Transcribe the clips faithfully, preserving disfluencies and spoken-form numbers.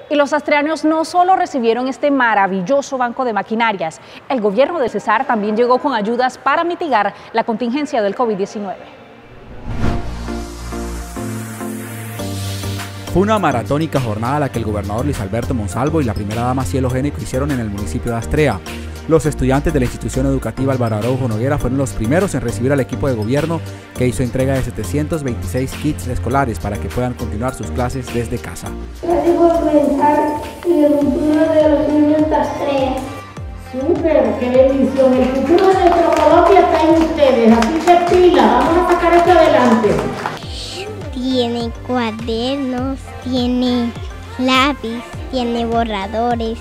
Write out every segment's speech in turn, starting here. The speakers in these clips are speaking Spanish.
Y los astreanos no solo recibieron este maravilloso banco de maquinarias, el gobierno de Cesar también llegó con ayudas para mitigar la contingencia del COVID diecinueve. Fue una maratónica jornada la que el gobernador Luis Alberto Monsalvo y la primera dama Cielo Génico hicieron en el municipio de Astrea. Los estudiantes de la institución educativa Álvaro Araujo Noguera fueron los primeros en recibir al equipo de gobierno, que hizo entrega de setecientos veintiséis kits escolares para que puedan continuar sus clases desde casa. Gracias por pensar en el futuro de los niños de Astrea. ¡Súper! ¡Qué bendición! El futuro de nuestra Colombia está en ustedes, así que pila, vamos a sacar esto adelante. Tiene cuadernos, tiene lápiz, tiene borradores,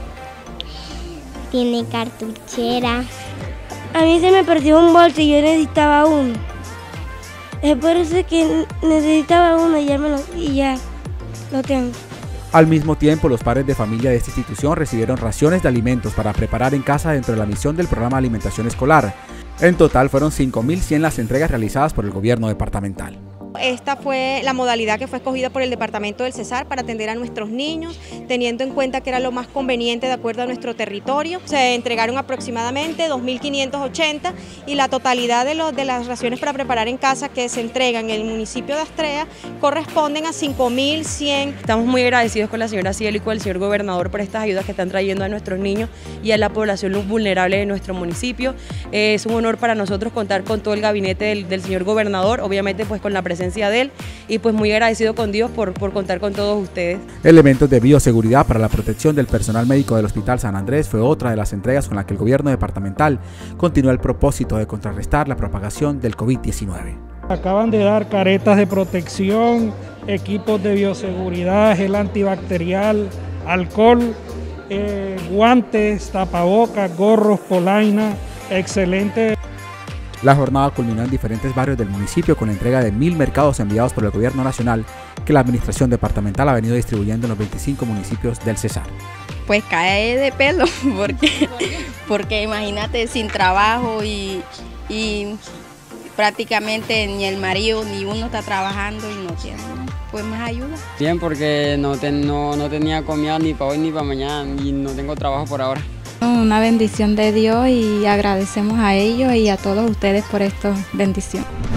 tiene cartuchera. A mí se me perdió un bolso y yo necesitaba uno. Es por eso que necesitaba uno y ya, me lo, y ya lo tengo. Al mismo tiempo, los padres de familia de esta institución recibieron raciones de alimentos para preparar en casa dentro de la misión del programa de alimentación escolar. En total fueron cinco mil cien las entregas realizadas por el gobierno departamental. Esta fue la modalidad que fue escogida por el departamento del Cesar para atender a nuestros niños, teniendo en cuenta que era lo más conveniente de acuerdo a nuestro territorio. Se entregaron aproximadamente dos mil quinientos ochenta y la totalidad de, los, de las raciones para preparar en casa que se entregan en el municipio de Astrea corresponden a cinco mil cien. Estamos muy agradecidos con la señora Cielo y con el señor gobernador por estas ayudas que están trayendo a nuestros niños y a la población vulnerable de nuestro municipio. Eh, es un honor para nosotros contar con todo el gabinete del, del señor gobernador, obviamente pues con la presencia de él, y pues muy agradecido con Dios por, por contar con todos ustedes. Elementos de bioseguridad para la protección del personal médico del Hospital San Andrés fue otra de las entregas con la que el gobierno departamental continúa el propósito de contrarrestar la propagación del COVID diecinueve. Acaban de dar caretas de protección, equipos de bioseguridad, gel antibacterial, alcohol, eh, guantes, tapabocas, gorros, polaina, excelente. La jornada culminó en diferentes barrios del municipio con la entrega de mil mercados enviados por el gobierno nacional que la administración departamental ha venido distribuyendo en los veinticinco municipios del Cesar. Pues cae de pelo, porque, porque imagínate, sin trabajo y, y prácticamente ni el marido ni uno está trabajando y no tiene pues más ayuda. Bien, porque no, ten, no, no tenía comida ni para hoy ni para mañana y no tengo trabajo por ahora. Una bendición de Dios y agradecemos a ellos y a todos ustedes por esta bendición.